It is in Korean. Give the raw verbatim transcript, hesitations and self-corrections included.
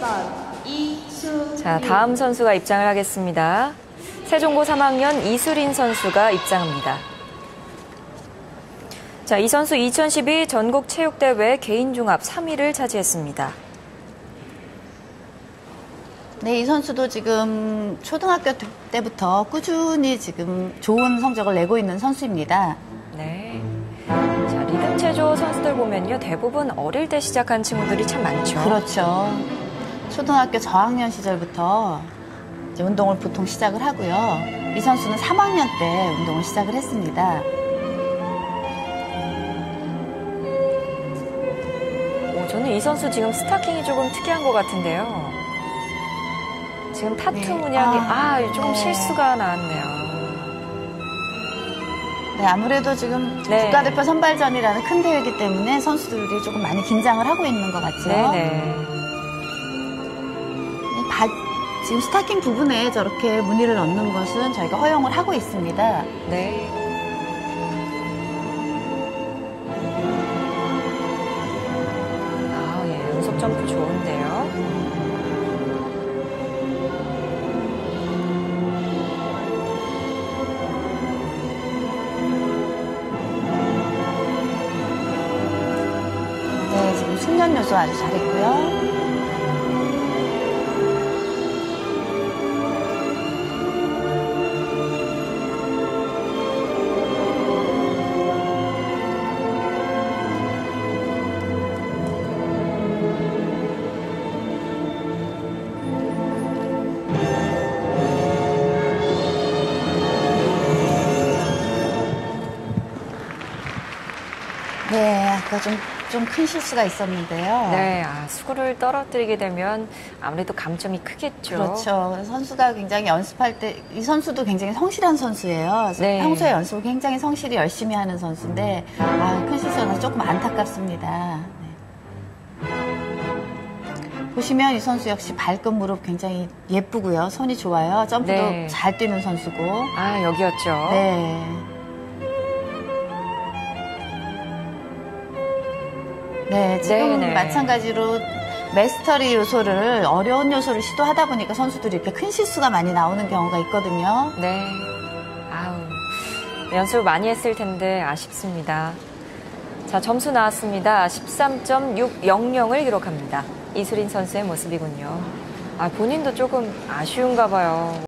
이수린. 자, 다음 선수가 입장을 하겠습니다. 세종고 삼 학년 이수린 선수가 입장합니다. 자, 이 선수 이천십이 전국체육대회 개인종합 삼 위를 차지했습니다. 네, 이 선수도 지금 초등학교 때부터 꾸준히 지금 좋은 성적을 내고 있는 선수입니다. 네. 자, 리듬 체조 선수들 보면요, 대부분 어릴 때 시작한 친구들이 참 많죠. 그렇죠. 초등학교 저학년 시절부터 이제 운동을 보통 시작을 하고요. 이 선수는 삼 학년 때 운동을 시작을 했습니다. 오, 저는 이 선수 지금 스타킹이 조금 특이한 것 같은데요. 지금 타투 네. 문양이, 아, 아, 조금 네. 실수가 나왔네요. 네, 아무래도 지금 네. 국가대표 선발전이라는 큰 대회이기 때문에 선수들이 조금 많이 긴장을 하고 있는 것 같죠. 네네. 바, 지금 스타킹 부분에 저렇게 무늬를 넣는 것은 저희가 허용을 하고 있습니다. 네. 아, 예, 연속 점프 좋은데요. 네, 지금 숙련 요소 아주 잘했고요. 네, 아까 좀, 좀 큰 실수가 있었는데요. 네, 아, 수구를 떨어뜨리게 되면 아무래도 감점이 크겠죠. 그렇죠. 그래서 선수가 굉장히 연습할 때, 이 선수도 굉장히 성실한 선수예요. 네. 평소에 연습을 굉장히 성실히 열심히 하는 선수인데, 아, 큰 실수가 나서 조금 안타깝습니다. 네. 보시면 이 선수 역시 발끝 무릎 굉장히 예쁘고요. 손이 좋아요. 점프도 네. 잘 뛰는 선수고. 아, 여기였죠. 네. 네, 지금 네네. 마찬가지로 메스터리 요소를, 어려운 요소를 시도하다 보니까 선수들이 이렇게 큰 실수가 많이 나오는 경우가 있거든요. 네. 아우, 연습을 많이 했을 텐데 아쉽습니다. 자, 점수 나왔습니다. 십삼 점 육영영을 기록합니다. 이수린 선수의 모습이군요. 아, 본인도 조금 아쉬운가 봐요.